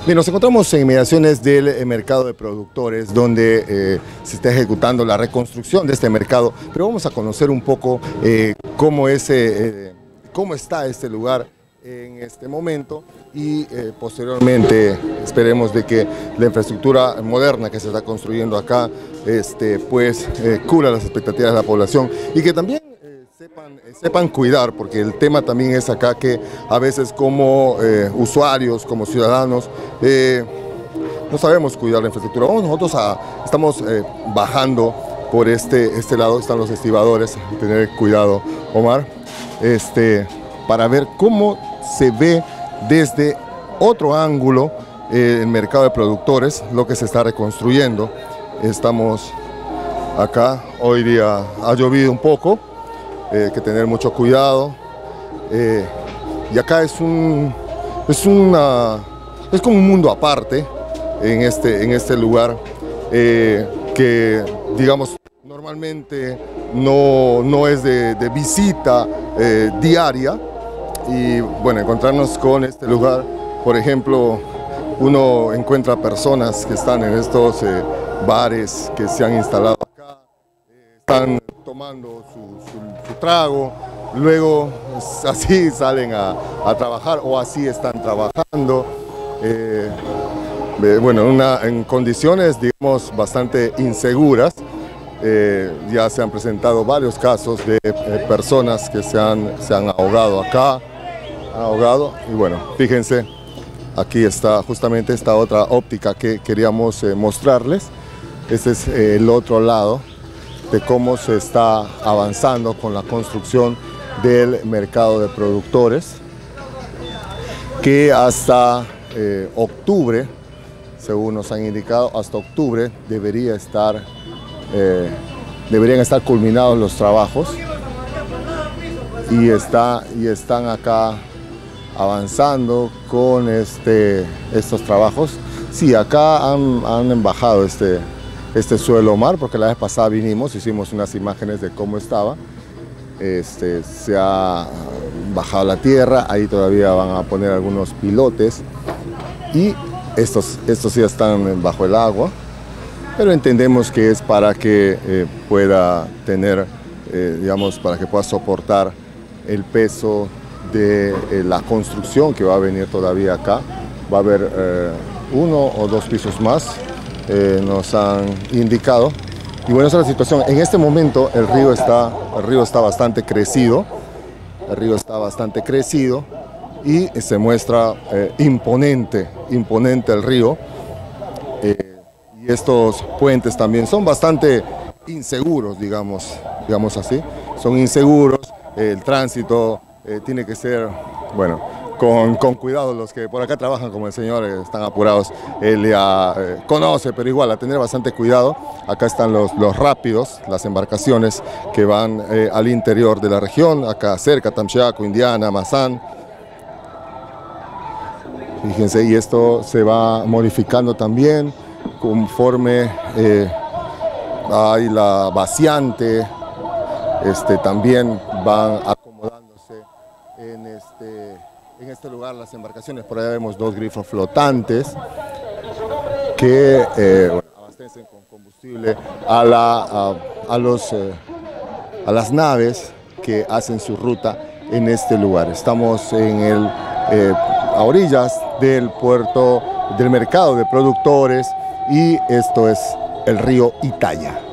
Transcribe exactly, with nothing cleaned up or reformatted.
Bien, nos encontramos en inmediaciones del eh, mercado de productores, donde eh, se está ejecutando la reconstrucción de este mercado, pero vamos a conocer un poco eh, cómo, es, eh, cómo está este lugar en este momento y eh, posteriormente esperemos de que la infraestructura moderna que se está construyendo acá este, pues eh, cubra las expectativas de la población y que también Sepan, sepan cuidar, porque el tema también es acá que a veces como eh, usuarios, como ciudadanos, eh, no sabemos cuidar la infraestructura. Vamos nosotros a, estamos eh, bajando por este, este lado, están los estibadores, tener cuidado, Omar, este, para ver cómo se ve desde otro ángulo eh, el mercado de productores, lo que se está reconstruyendo. Estamos acá, hoy día ha llovido un poco. Eh, que tener mucho cuidado eh, y acá es un es una es como un mundo aparte en este en este lugar eh, que digamos normalmente no, no es de, de visita eh, diaria y bueno, encontrarnos con este lugar, por ejemplo, uno encuentra personas que están en estos eh, bares que se han instalado acá, eh, están tomando su, su, su trago, luego así salen a, a trabajar o así están trabajando, eh, eh, bueno, una, en condiciones digamos bastante inseguras. Eh, ya se han presentado varios casos de eh, personas que se han, se han ahogado acá, han ahogado y bueno, fíjense, aquí está justamente esta otra óptica que queríamos eh, mostrarles. Este es eh, el otro lado de cómo se está avanzando con la construcción del mercado de productores, que hasta eh, octubre, según nos han indicado, hasta octubre debería estar, eh, deberían estar culminados los trabajos y, está, y están acá avanzando con este, estos trabajos. Sí, acá han, han bajado este este suelo, Omar, porque la vez pasada vinimos, hicimos unas imágenes de cómo estaba. Este, se ha bajado la tierra, ahí todavía van a poner algunos pilotes y estos, estos ya están bajo el agua, pero entendemos que es para que eh, pueda tener, eh, digamos, para que pueda soportar el peso de eh, la construcción que va a venir todavía acá. Va a haber eh, uno o dos pisos más. Eh, nos han indicado y bueno, esa es la situación. En este momento el río está, el río está bastante crecido, el río está bastante crecido y se muestra eh, imponente, imponente el río eh, y estos puentes también son bastante inseguros, digamos, digamos así, son inseguros, eh, el tránsito eh, tiene que ser, bueno, Con, con cuidado. Los que por acá trabajan, como el señor, eh, están apurados, él ya eh, conoce, pero igual a tener bastante cuidado. Acá están los, los rápidos, las embarcaciones que van eh, al interior de la región, acá cerca, Tamchiaco, Indiana, Mazán. Fíjense, y esto se va modificando también conforme eh, hay la vaciante, este, también van acomodándose en este... En este lugar las embarcaciones, por allá vemos dos grifos flotantes que eh, bueno, abastecen con combustible a, la, a, a, los, eh, a las naves que hacen su ruta en este lugar. Estamos en el, eh, a orillas del puerto del mercado de productores y esto es el río Itaia.